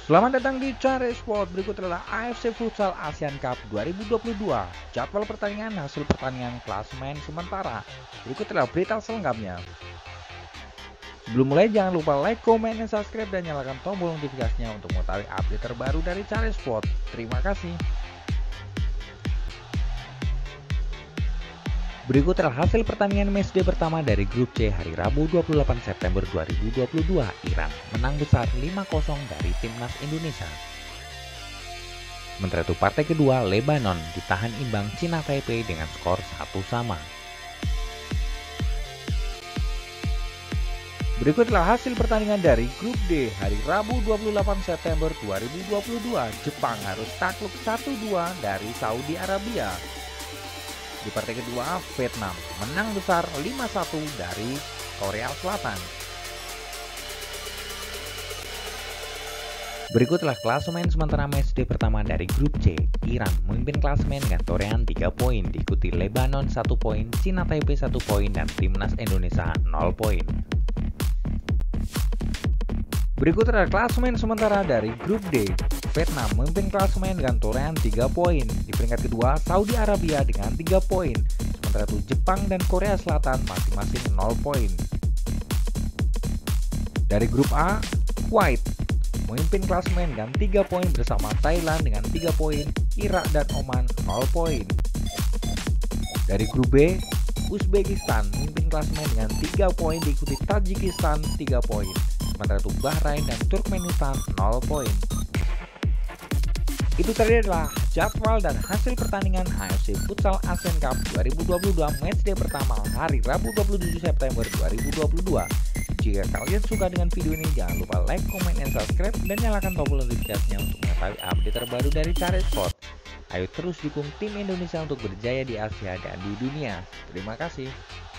Selamat datang di Cari Sport. Berikut adalah AFC Futsal Asian Cup 2022. Jadwal pertandingan, hasil pertandingan, klasemen sementara. Berikut adalah berita selengkapnya. Sebelum mulai, jangan lupa like, komen, dan subscribe, dan nyalakan tombol notifikasinya untuk mengetahui update terbaru dari Cari Sport. Terima kasih. Berikut adalah hasil pertandingan matchday pertama dari grup C hari Rabu 28 September 2022. Iran menang besar 5-0 dari Timnas Indonesia. Sementara itu partai kedua, Lebanon ditahan imbang Cina Taipei dengan skor 1-1. Berikut adalah hasil pertandingan dari grup D hari Rabu 28 September 2022. Jepang harus takluk 1-2 dari Saudi Arabia. Di partai kedua, Vietnam menang besar 5-1 dari Korea Selatan. Berikutlah klasemen sementara matchday pertama dari grup C. Iran memimpin klasemen dengan torehan 3 poin, diikuti Lebanon 1 poin, Cina Taipei 1 poin, dan Timnas Indonesia 0 poin. Berikut adalah klasemen sementara dari grup D. Vietnam memimpin klasemen dengan torehan 3 poin. Di peringkat kedua, Saudi Arabia dengan 3 poin. Sementara itu Jepang dan Korea Selatan masing-masing 0 poin. Dari grup A, Kuwait memimpin klasemen dengan 3 poin bersama Thailand dengan 3 poin, Irak dan Oman 0 poin. Dari grup B, Uzbekistan memimpin klasemen dengan 3 poin, diikuti Tajikistan 3 poin. Sementara itu Bahrain dan Turkmenistan 0 poin. Itu tadi adalah jadwal dan hasil pertandingan AFC Futsal Asian Cup 2022 matchday pertama hari Rabu 27 September 2022. Jika kalian suka dengan video ini, jangan lupa like, komen, dan subscribe, dan nyalakan tombol notifikasinya untuk mengetahui update terbaru dari Cari Sport. Ayo terus dukung tim Indonesia untuk berjaya di Asia dan di dunia. Terima kasih.